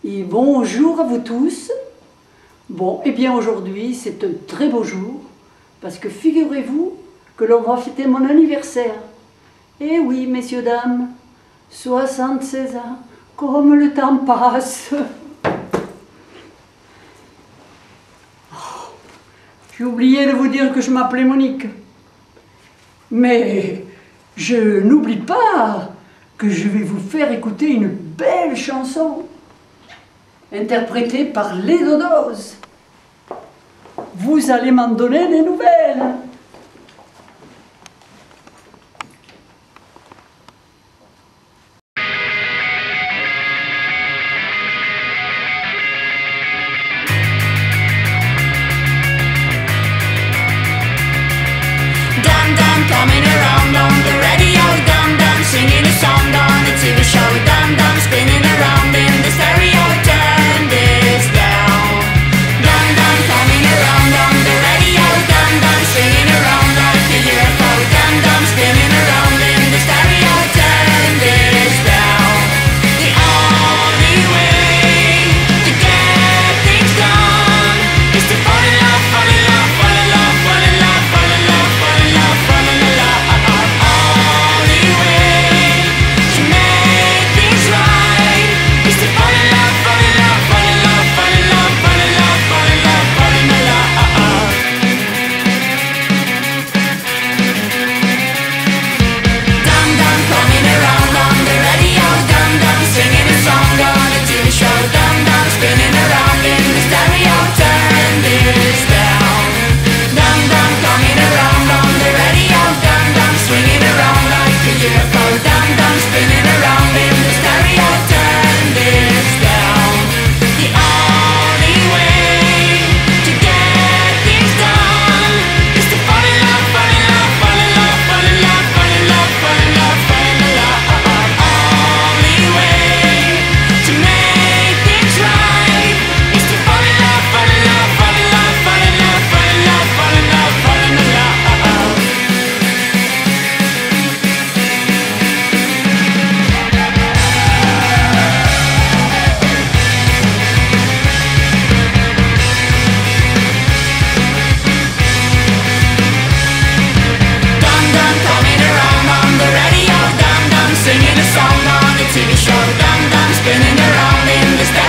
Et bonjour à vous tous. Bon, et bien aujourd'hui c'est un très beau jour parce que figurez-vous que l'on va fêter mon anniversaire. Eh oui, messieurs, dames, 76 ans, comme le temps passe. Oh, j'ai oublié de vous dire que je m'appelais Monique. Mais je n'oublie pas que je vais vous faire écouter une belle chanson interprétée par les Dodoz. Vous allez m'en donner des nouvelles. Dum Dum coming around on the radio, Dum Dum singing a song on the TV show, Dum Dum spinning around in the stereo, turn this down. Dum Dum coming around on the radio, Dum Dum swinging around like a UFO, Dum Dum spinning around in the stereo, turn this down. The only way to get things done is to fall in love, fall in love, fall in love, fall in love, fall in love, fall in love, fall in love. Only way to make things right is to fall in love, fall in love, fall in love, fall in love, fall in love, fall in love, fall in love. Dum Dum coming around on the radio, Dum Dum singing a song on a TV show, Dum Dum spinning around in the stereo, turn this down. Dum Dum coming around on the radio, Dum Dum swinging around like a UFO, Dum Dum spinning around in the stereo, turn this down. The only way to get things done is to fall in love, fall in love, fall in love, fall in love, fall in love, fall in love, fall in love. Only way to make things right is to fall in love, fall in love, fall in love, fall in love, fall in love, fall in love, fall in love. Dum Dum coming around on the radio, Dum Dum singing a song on the TV show, Dum Dum spinning around in the